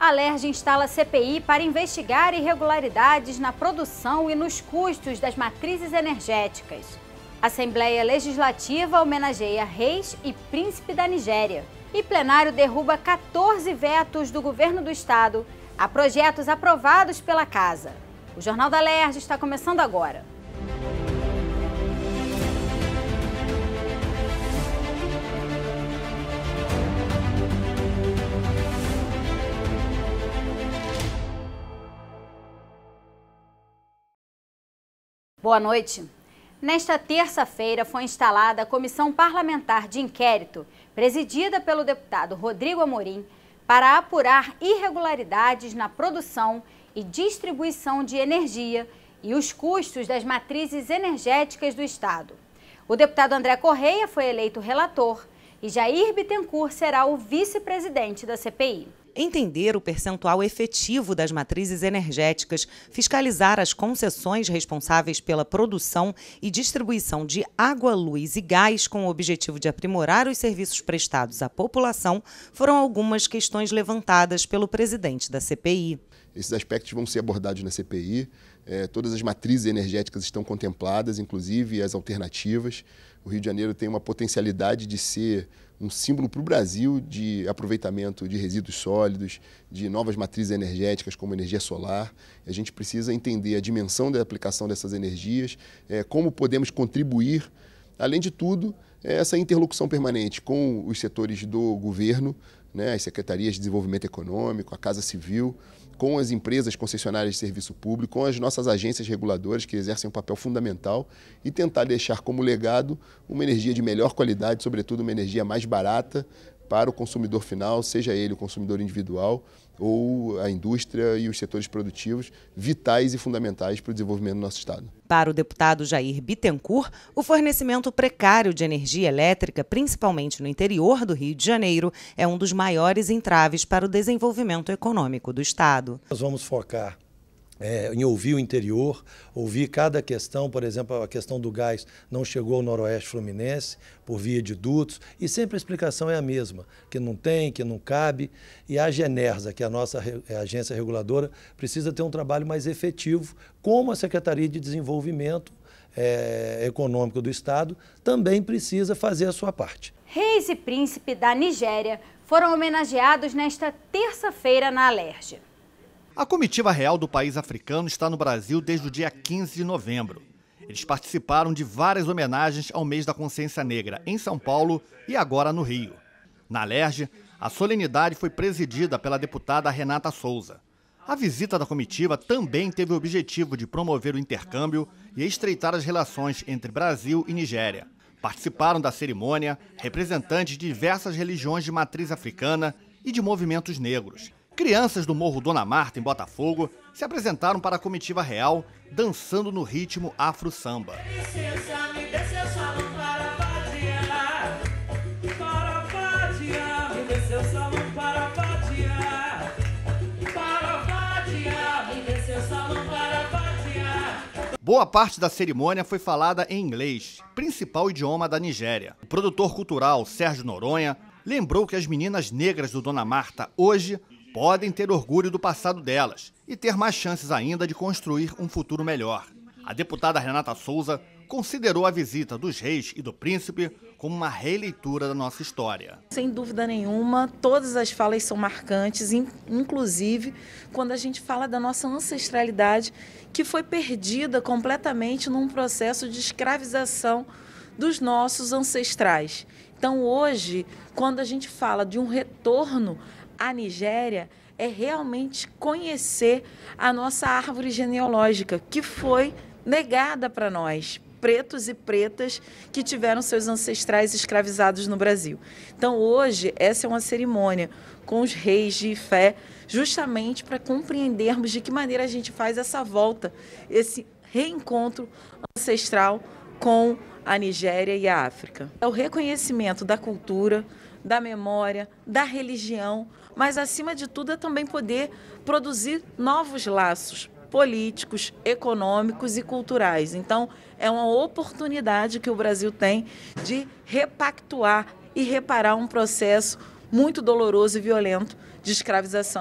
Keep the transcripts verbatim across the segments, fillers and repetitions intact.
A Alerj instala C P I para investigar irregularidades na produção e nos custos das matrizes energéticas. A Assembleia Legislativa homenageia reis e príncipe da Nigéria. E plenário derruba quatorze vetos do governo do estado a projetos aprovados pela Casa. O Jornal da Alerj está começando agora. Boa noite. Nesta terça-feira foi instalada a Comissão Parlamentar de Inquérito, presidida pelo deputado Rodrigo Amorim, para apurar irregularidades na produção e distribuição de energia e os custos das matrizes energéticas do estado. O deputado André Correia foi eleito relator e Jair Bittencourt será o vice-presidente da C P I. Entender o percentual efetivo das matrizes energéticas, fiscalizar as concessões responsáveis pela produção e distribuição de água, luz e gás com o objetivo de aprimorar os serviços prestados à população foram algumas questões levantadas pelo presidente da C P I. Esses aspectos vão ser abordados na C P I, é, todas as matrizes energéticas estão contempladas, inclusive as alternativas. O Rio de Janeiro tem uma potencialidade de ser um símbolo para o Brasil de aproveitamento de resíduos sólidos, de novas matrizes energéticas como energia solar. A gente precisa entender a dimensão da aplicação dessas energias, é, como podemos contribuir, além de tudo, é, essa interlocução permanente com os setores do governo, né, as secretarias de desenvolvimento econômico, a Casa Civil, com as empresas concessionárias de serviço público, com as nossas agências reguladoras que exercem um papel fundamental e tentar deixar como legado uma energia de melhor qualidade, sobretudo uma energia mais barata para o consumidor final, seja ele o consumidor individual ou a indústria e os setores produtivos, vitais e fundamentais para o desenvolvimento do nosso estado. Para o deputado Jair Bittencourt, o fornecimento precário de energia elétrica, principalmente no interior do Rio de Janeiro, é um dos maiores entraves para o desenvolvimento econômico do estado. Nós vamos focar É, em ouvir o interior, ouvir cada questão. Por exemplo, a questão do gás não chegou ao noroeste fluminense por via de dutos e sempre a explicação é a mesma, que não tem, que não cabe. E a Genersa, que é a nossa a agência reguladora, precisa ter um trabalho mais efetivo, como a Secretaria de Desenvolvimento é, Econômico do Estado também precisa fazer a sua parte. Reis e príncipe da Nigéria foram homenageados nesta terça-feira na Alerj. A comitiva real do país africano está no Brasil desde o dia quinze de novembro. Eles participaram de várias homenagens ao mês da consciência negra em São Paulo e agora no Rio. Na Alerj, a solenidade foi presidida pela deputada Renata Souza. A visita da comitiva também teve o objetivo de promover o intercâmbio e estreitar as relações entre Brasil e Nigéria. Participaram da cerimônia representantes de diversas religiões de matriz africana e de movimentos negros. Crianças do Morro Dona Marta, em Botafogo, se apresentaram para a comitiva real, dançando no ritmo afro-samba. Boa parte da cerimônia foi falada em inglês, principal idioma da Nigéria. O produtor cultural Sérgio Noronha lembrou que as meninas negras do Dona Marta hoje podem ter orgulho do passado delas e ter mais chances ainda de construir um futuro melhor. A deputada Renata Souza considerou a visita dos reis e do príncipe como uma releitura da nossa história. Sem dúvida nenhuma, todas as falas são marcantes, inclusive quando a gente fala da nossa ancestralidade, que foi perdida completamente num processo de escravização dos nossos ancestrais. Então hoje, quando a gente fala de um retorno à Nigéria, é realmente conhecer a nossa árvore genealógica, que foi negada para nós, pretos e pretas que tiveram seus ancestrais escravizados no Brasil. Então hoje essa é uma cerimônia com os reis de Ifé, justamente para compreendermos de que maneira a gente faz essa volta, esse reencontro ancestral com a Nigéria e a África. É o reconhecimento da cultura, da memória, da religião, mas acima de tudo é também poder produzir novos laços políticos, econômicos e culturais. Então é uma oportunidade que o Brasil tem de repactuar e reparar um processo muito doloroso e violento de escravização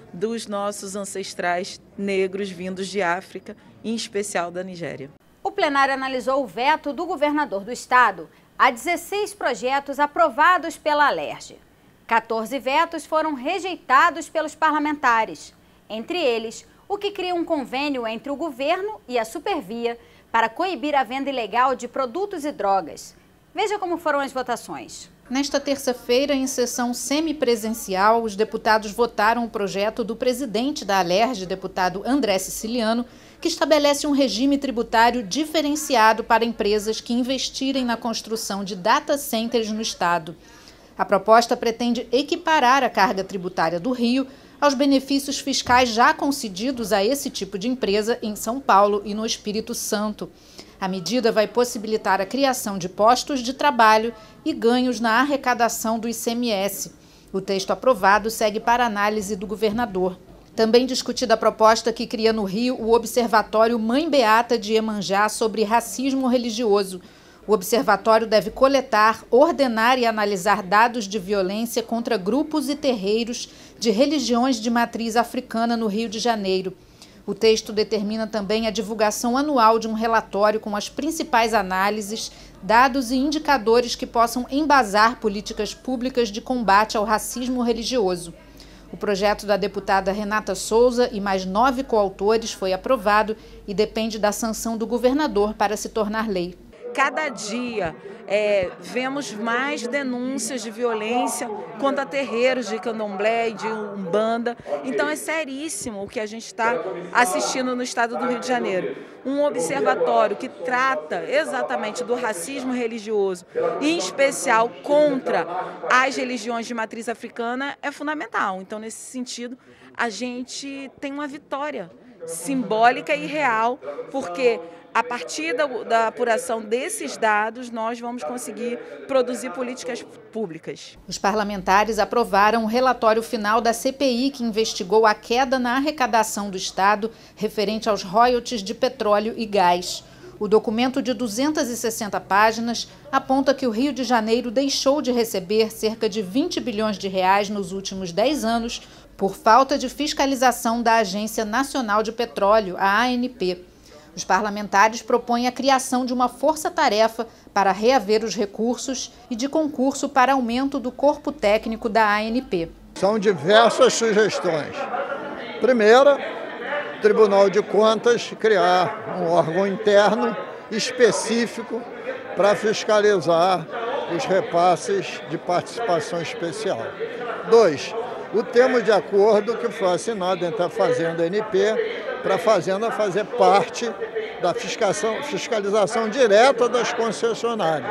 dos nossos ancestrais negros vindos de África, em especial da Nigéria. O plenário analisou o veto do governador do estado a dezesseis projetos aprovados pela Alerj. quatorze vetos foram rejeitados pelos parlamentares, entre eles o que cria um convênio entre o governo e a Supervia para coibir a venda ilegal de produtos e drogas. Veja como foram as votações. Nesta terça-feira, em sessão semipresencial, os deputados votaram o projeto do presidente da Alerj, deputado André Siciliano, que estabelece um regime tributário diferenciado para empresas que investirem na construção de data centers no estado. A proposta pretende equiparar a carga tributária do Rio aos benefícios fiscais já concedidos a esse tipo de empresa em São Paulo e no Espírito Santo. A medida vai possibilitar a criação de postos de trabalho e ganhos na arrecadação do I C M S. O texto aprovado segue para análise do governador. Também discutida a proposta que cria no Rio o Observatório Mãe Beata de Iemanjá sobre racismo religioso. O observatório deve coletar, ordenar e analisar dados de violência contra grupos e terreiros de religiões de matriz africana no Rio de Janeiro. O texto determina também a divulgação anual de um relatório com as principais análises, dados e indicadores que possam embasar políticas públicas de combate ao racismo religioso. O projeto da deputada Renata Souza e mais nove coautores foi aprovado e depende da sanção do governador para se tornar lei. Cada dia é, vemos mais denúncias de violência contra terreiros de candomblé e de umbanda. Então é seríssimo o que a gente está assistindo no estado do Rio de Janeiro. Um observatório que trata exatamente do racismo religioso, em especial contra as religiões de matriz africana, é fundamental. Então, nesse sentido, a gente tem uma vitória simbólica e real, porque a partir da, da apuração desses dados, nós vamos conseguir produzir políticas públicas. Os parlamentares aprovaram o relatório final da C P I que investigou a queda na arrecadação do Estado referente aos royalties de petróleo e gás. O documento de duzentas e sessenta páginas aponta que o Rio de Janeiro deixou de receber cerca de vinte bilhões de reais nos últimos dez anos por falta de fiscalização da Agência Nacional de Petróleo, a A N P. Os parlamentares propõem a criação de uma força-tarefa para reaver os recursos e de concurso para aumento do corpo técnico da A N P. São diversas sugestões. Primeira, o Tribunal de Contas criar um órgão interno específico para fiscalizar os repasses de participação especial. Dois, o termo de acordo que foi assinado entre a Fazenda e a A N P para a Fazenda fazer parte da fiscalização, fiscalização direta das concessionárias.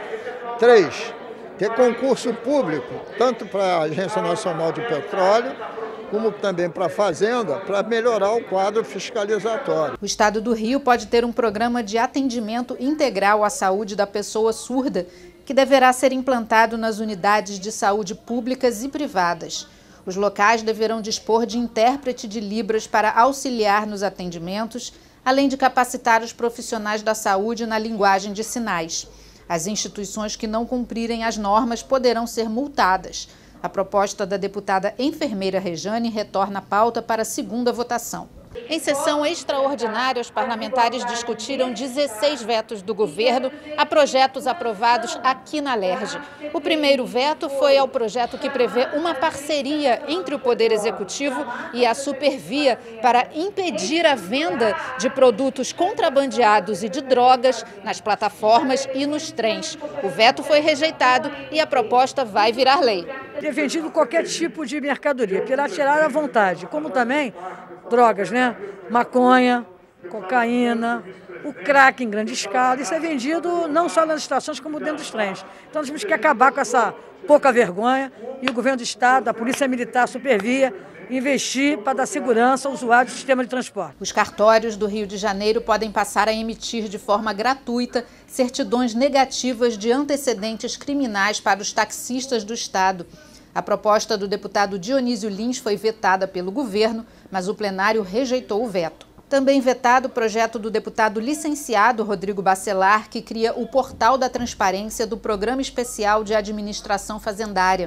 Três, ter concurso público, tanto para a Agência Nacional de Petróleo, como também para a Fazenda, para melhorar o quadro fiscalizatório. O Estado do Rio pode ter um programa de atendimento integral à saúde da pessoa surda, que deverá ser implantado nas unidades de saúde públicas e privadas. Os locais deverão dispor de intérprete de Libras para auxiliar nos atendimentos, além de capacitar os profissionais da saúde na linguagem de sinais. As instituições que não cumprirem as normas poderão ser multadas. A proposta da deputada enfermeira Rejane retorna a pauta para a segunda votação. Em sessão extraordinária, os parlamentares discutiram dezesseis vetos do governo a projetos aprovados aqui na Alerj. O primeiro veto foi ao projeto que prevê uma parceria entre o Poder Executivo e a Supervia para impedir a venda de produtos contrabandeados e de drogas nas plataformas e nos trens. O veto foi rejeitado e a proposta vai virar lei. Ter vendido qualquer tipo de mercadoria, piratear à vontade, como também drogas, né? Maconha, cocaína, o crack em grande escala. Isso é vendido não só nas estações, como dentro dos trens. Então nós temos que acabar com essa pouca vergonha e o governo do Estado, a Polícia Militar, a Supervia, investir para dar segurança ao usuário do sistema de transporte. Os cartórios do Rio de Janeiro podem passar a emitir de forma gratuita certidões negativas de antecedentes criminais para os taxistas do Estado. A proposta do deputado Dionísio Lins foi vetada pelo governo, mas o plenário rejeitou o veto. Também vetado o projeto do deputado licenciado Rodrigo Bacelar, que cria o Portal da Transparência do Programa Especial de Administração Fazendária.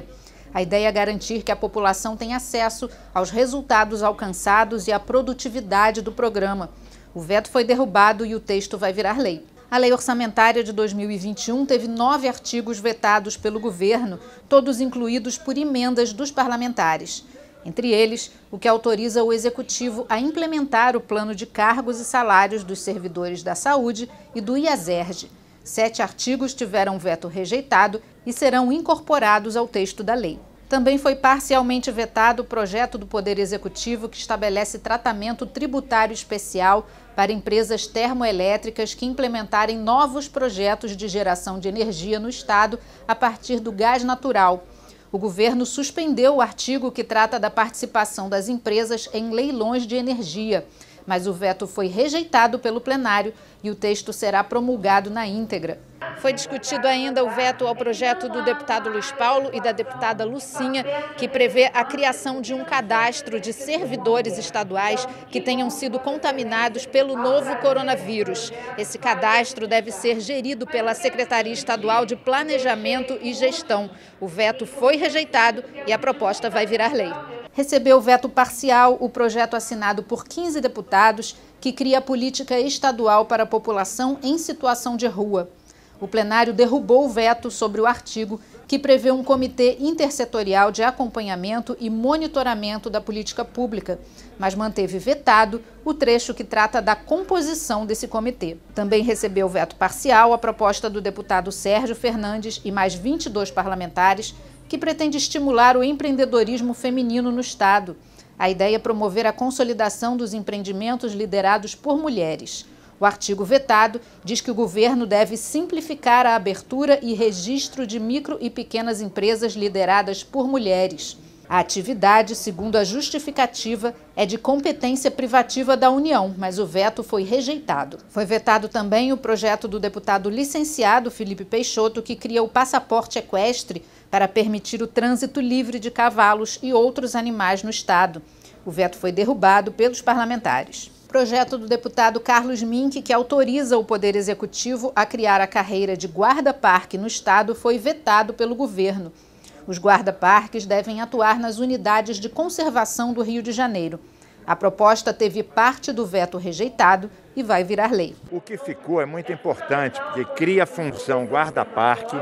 A ideia é garantir que a população tenha acesso aos resultados alcançados e à produtividade do programa. O veto foi derrubado e o texto vai virar lei. A lei orçamentária de dois mil e vinte e um teve nove artigos vetados pelo governo, todos incluídos por emendas dos parlamentares. Entre eles, o que autoriza o Executivo a implementar o plano de cargos e salários dos servidores da saúde e do IASERJ. Sete artigos tiveram veto rejeitado e serão incorporados ao texto da lei. Também foi parcialmente vetado o projeto do Poder Executivo que estabelece tratamento tributário especial para empresas termoelétricas que implementarem novos projetos de geração de energia no Estado a partir do gás natural. O governo suspendeu o artigo que trata da participação das empresas em leilões de energia, mas o veto foi rejeitado pelo plenário e o texto será promulgado na íntegra. Foi discutido ainda o veto ao projeto do deputado Luiz Paulo e da deputada Lucinha, que prevê a criação de um cadastro de servidores estaduais que tenham sido contaminados pelo novo coronavírus. Esse cadastro deve ser gerido pela Secretaria Estadual de Planejamento e Gestão. O veto foi rejeitado e a proposta vai virar lei. Recebeu veto parcial o projeto assinado por quinze deputados que cria a política estadual para a população em situação de rua. O plenário derrubou o veto sobre o artigo que prevê um comitê intersetorial de acompanhamento e monitoramento da política pública, mas manteve vetado o trecho que trata da composição desse comitê. Também recebeu veto parcial a proposta do deputado Sérgio Fernandes e mais vinte e dois parlamentares que pretende estimular o empreendedorismo feminino no Estado. A ideia é promover a consolidação dos empreendimentos liderados por mulheres. O artigo vetado diz que o governo deve simplificar a abertura e registro de micro e pequenas empresas lideradas por mulheres. A atividade, segundo a justificativa, é de competência privativa da União, mas o veto foi rejeitado. Foi vetado também o projeto do deputado licenciado Felipe Peixoto, que cria o passaporte equestre para permitir o trânsito livre de cavalos e outros animais no Estado. O veto foi derrubado pelos parlamentares. Projeto do deputado Carlos Mink, que autoriza o Poder Executivo a criar a carreira de guarda-parque no Estado, foi vetado pelo governo. Os guarda-parques devem atuar nas unidades de conservação do Rio de Janeiro. A proposta teve parte do veto rejeitado e vai virar lei. O que ficou é muito importante, porque cria a função guarda-parque,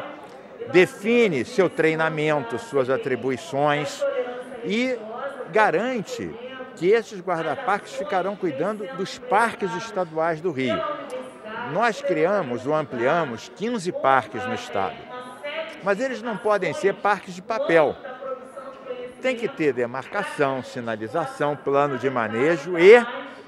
define seu treinamento, suas atribuições e garante que esses guarda-parques ficarão cuidando dos parques estaduais do Rio. Nós criamos ou ampliamos quinze parques no estado, mas eles não podem ser parques de papel. Tem que ter demarcação, sinalização, plano de manejo e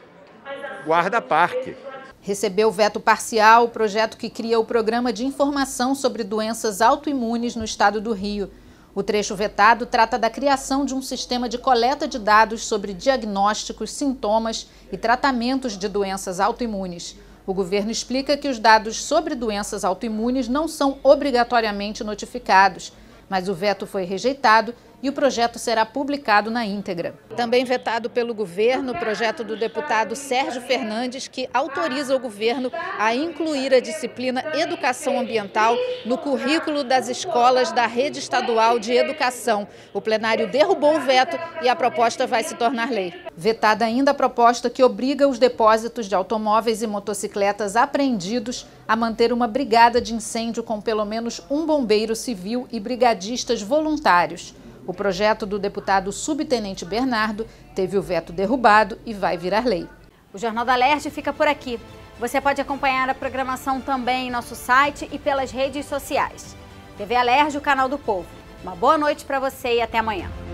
guarda-parque. Recebeu veto parcial o projeto que cria o Programa de Informação sobre Doenças Autoimunes no estado do Rio. O trecho vetado trata da criação de um sistema de coleta de dados sobre diagnósticos, sintomas e tratamentos de doenças autoimunes. O governo explica que os dados sobre doenças autoimunes não são obrigatoriamente notificados, mas o veto foi rejeitado e o projeto será publicado na íntegra. Também vetado pelo governo, o projeto do deputado Sérgio Fernandes, que autoriza o governo a incluir a disciplina Educação Ambiental no currículo das escolas da Rede Estadual de Educação. O plenário derrubou o veto e a proposta vai se tornar lei. Vetada ainda a proposta que obriga os depósitos de automóveis e motocicletas apreendidos a manter uma brigada de incêndio com pelo menos um bombeiro civil e brigadistas voluntários. O projeto do deputado subtenente Bernardo teve o veto derrubado e vai virar lei. O Jornal da Alerj fica por aqui. Você pode acompanhar a programação também em nosso site e pelas redes sociais. T V Alerj, o canal do povo. Uma boa noite para você e até amanhã.